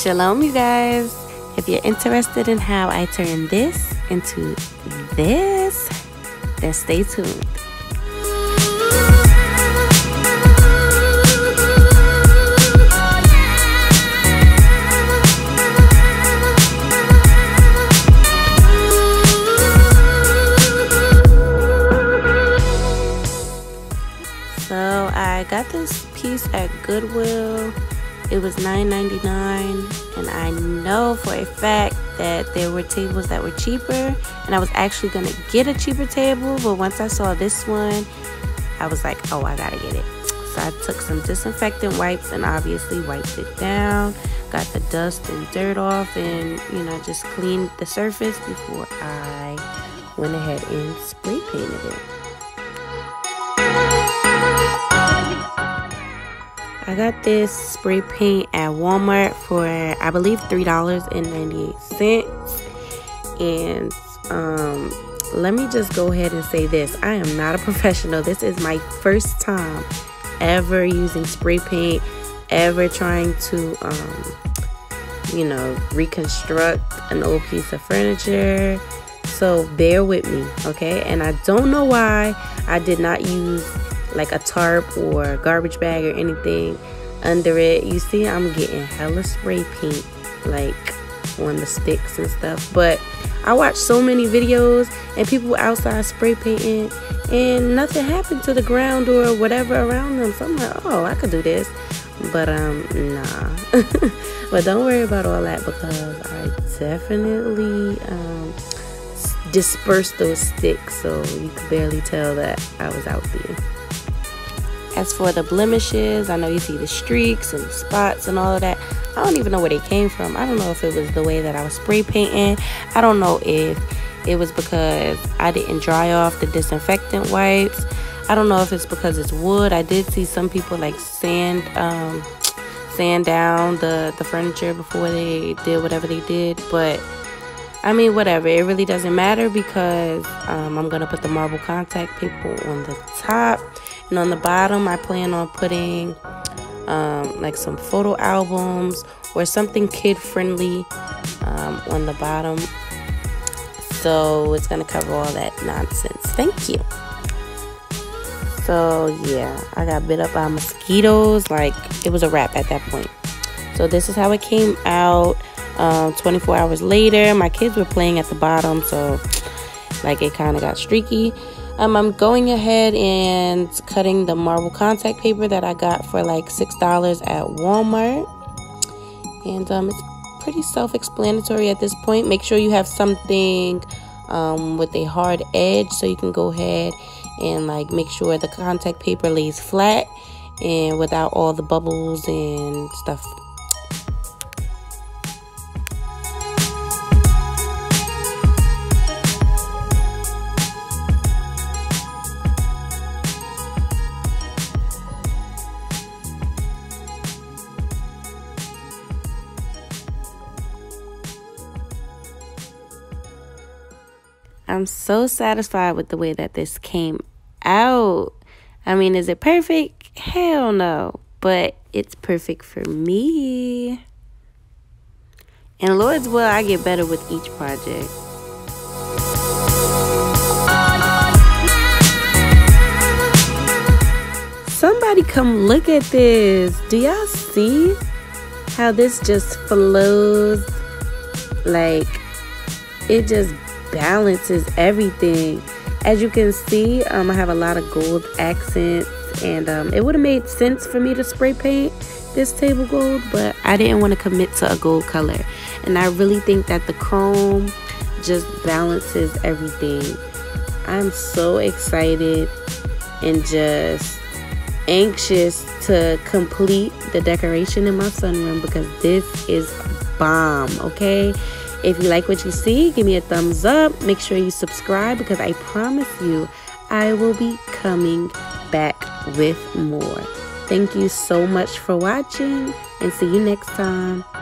Shalom, you guys. If you're interested in how I turn this into this, then stay tuned. So I got this piece at Goodwill. It was $9.99, and I know for a fact that there were tables that were cheaper, and I was actually gonna get a cheaper table, but once I saw this one, I was like, oh, I gotta get it. So I took some disinfectant wipes and obviously wiped it down, got the dust and dirt off, and just cleaned the surface before I went ahead and spray painted it. I got this spray paint at Walmart for, I believe, $3.98. And let me just go ahead and say this. I am not a professional. This is my first time ever using spray paint, ever trying to, reconstruct an old piece of furniture. So bear with me, okay? And I don't know why I did not use like a tarp or garbage bag or anything under it. You see, I'm getting hella spray paint like on the sticks and stuff, but I watched so many videos and people outside spray painting and nothing happened to the ground or whatever around them. So I'm like, oh, I could do this, but nah. But don't worry about all that, because I definitely dispersed those sticks so you could barely tell that I was out there. As for the blemishes, I know you see the streaks and the spots and all of that. I don't even know where they came from. I don't know if it was the way that I was spray painting. I don't know if it was because I didn't dry off the disinfectant wipes. I don't know if it's because it's wood. I did see some people like sand down the furniture before they did whatever they did. But I mean, whatever. It really doesn't matter, because I'm going to put the marble contact paper on the top. And on the bottom, I plan on putting like some photo albums or something kid-friendly on the bottom. So it's going to cover all that nonsense. Thank you. So, yeah, I got bit up by mosquitoes. Like, it was a wrap at that point. So this is how it came out. 24 hours later, my kids were playing at the bottom, so like it kind of got streaky. I'm going ahead and cutting the marble contact paper that I got for like $6 at Walmart, and it's pretty self-explanatory at this point. Make sure you have something with a hard edge so you can go ahead and like make sure the contact paper lays flat and without all the bubbles and stuff. I'm so satisfied with the way that this came out. I mean, is it perfect? Hell no. But it's perfect for me. And Lord's will, I get better with each project. Somebody come look at this. Do y'all see how this just flows? Like, it just balances everything. As you can see, I have a lot of gold accents, and it would have made sense for me to spray paint this table gold, but I didn't want to commit to a gold color, and I really think that the chrome just balances everything. I'm so excited and just anxious to complete the decoration in my sunroom, because this is bomb. Okay, if you like what you see, give me a thumbs up. Make sure you subscribe, because I promise you I will be coming back with more. Thank you so much for watching, and see you next time.